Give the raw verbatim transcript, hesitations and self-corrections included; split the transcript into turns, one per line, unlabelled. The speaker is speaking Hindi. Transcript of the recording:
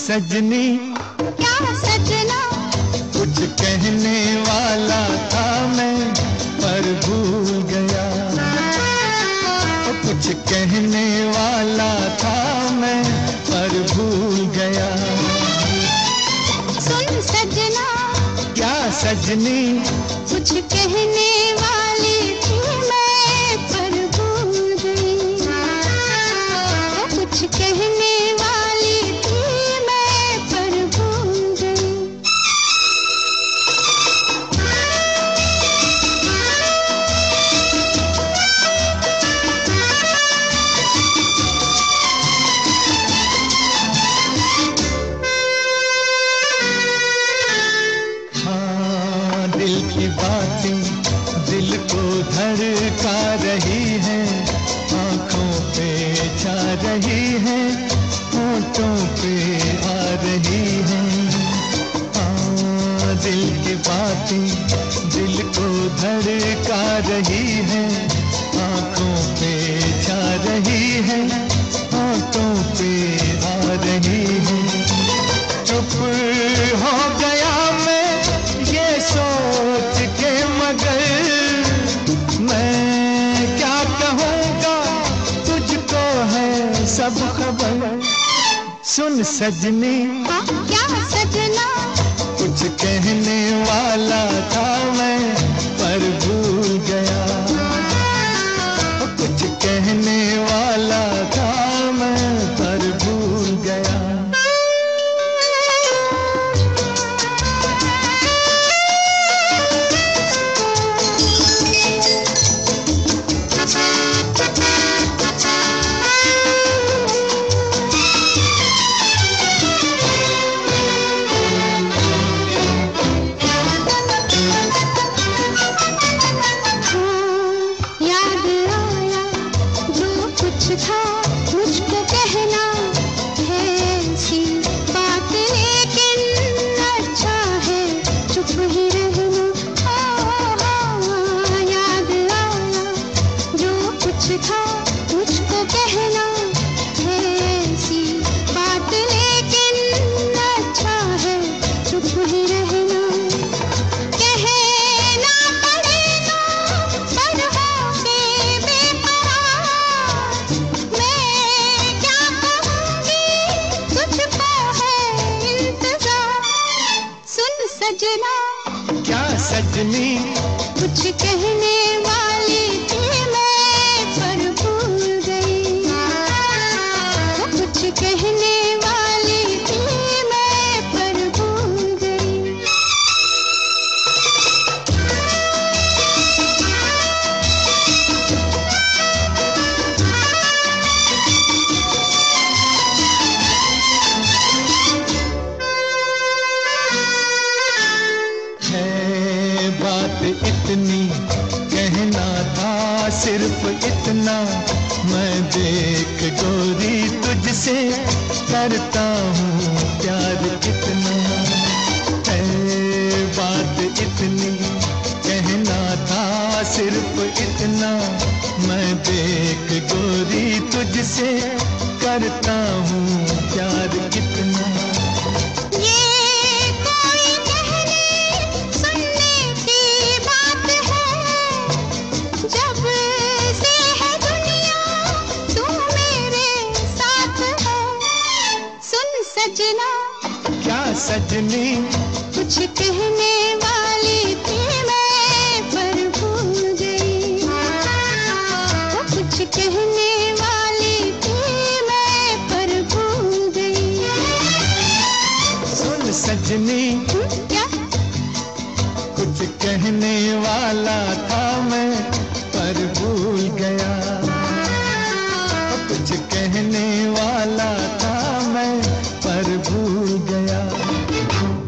सजनी
क्या सजना,
कुछ कहने वाला था मैं पर भूल गया। कुछ कहने वाला था मैं पर भूल गया।
सुन सजना,
क्या सजनी,
कुछ कहने वाली थी मैं पर भूल गई। कुछ कहने वाली थी मैं पर भूल गई।
हाँ, दिल की बातें दिल को धड़का रही है, आंखों पे छा रही है, होठों पे आ रही है। हाँ, दिल की बातें दिल को धड़का रही है, आंखों पे छा रही है, होठों पे आ रही है। चुप हो गया मैं ये सोच के, मगर मैं क्या कहूँगा, तुझको है सब खबर। सुन सजनी,
हाँ, क्या सजना,
कुछ कहने वाला था मैं पर भूल गया। कुछ कहने वाला था मैं पर भूल गया।
था मुझको कहना है ऐसी बात, लेकिन अच्छा है चुप ही रहना। हाँ, याद आया जो कुछ था मुझको कहना है ऐसी बात, लेकिन अच्छा है चुप ही रहना। सजना,
क्या सजनी,
कुछ कहने वाली थी मैं पर भूल गई। कुछ कहने वाली थी मैं पर भूल गई।
बात इतनी कहना था, सिर्फ इतना मैं देख गोरी तुझसे करता हूँ प्यार कितना है। बात इतनी कहना था, सिर्फ इतना मैं देख गोरी तुझसे करता हूँ प्यार कितना।
सजना,
क्या सजनी,
कुछ कहने वाली थी मैं पर भूल गई। कुछ कहने वाली थी मैं पर भूल गई।
सुन सजनी,
क्या,
कुछ कहने वाला था मैं पर भूल गया। कुछ कहने वाला था मैं पर भूल गया।